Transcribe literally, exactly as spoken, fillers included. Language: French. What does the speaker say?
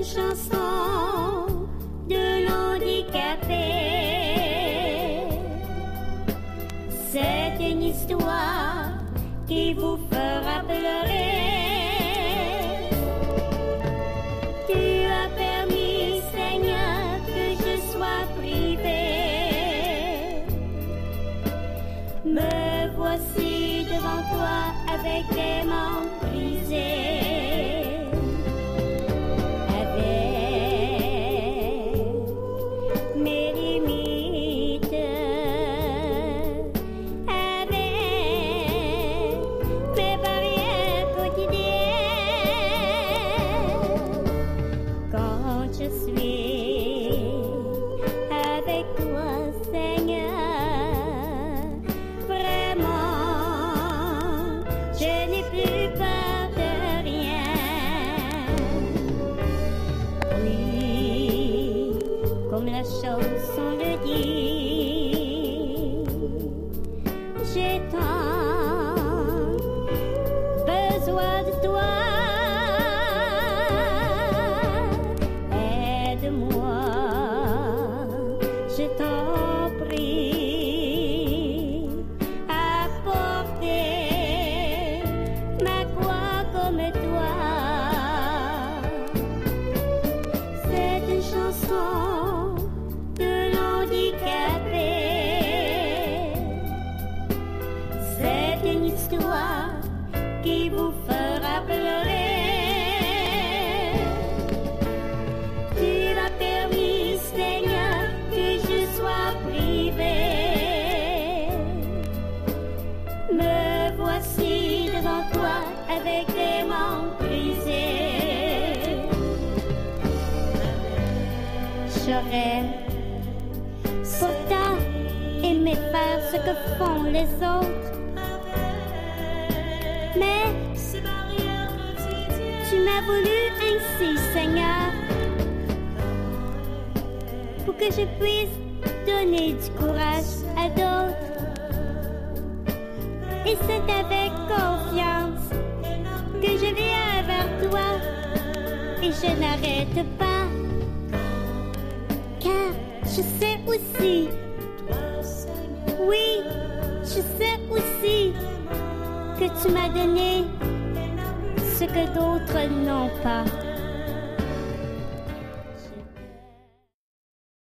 chanson de l'handicapé. C'est une histoire qui vous fera pleurer. Tu as permis, Seigneur, que je sois privé. Me voici devant toi avec les mains brisées. Comme la chanson le dit, j'ai tant besoin de toi. Aide-moi, je t'en prie, à porter ma croix comme toi. C'est une chanson qui vous fera pleurer. Tu m'as permis, Seigneur, que je sois privé. Me voici devant toi avec les mains brisées. J'aurais pourtant aimé faire ce que font les autres. Mais tu m'as voulu ainsi, Seigneur, pour que je puisse donner du courage à d'autres. Et c'est avec confiance que je viens vers toi et je n'arrête pas, car je sais aussi, oui, je sais aussi que tu m'as donné ce que d'autres n'ont pas.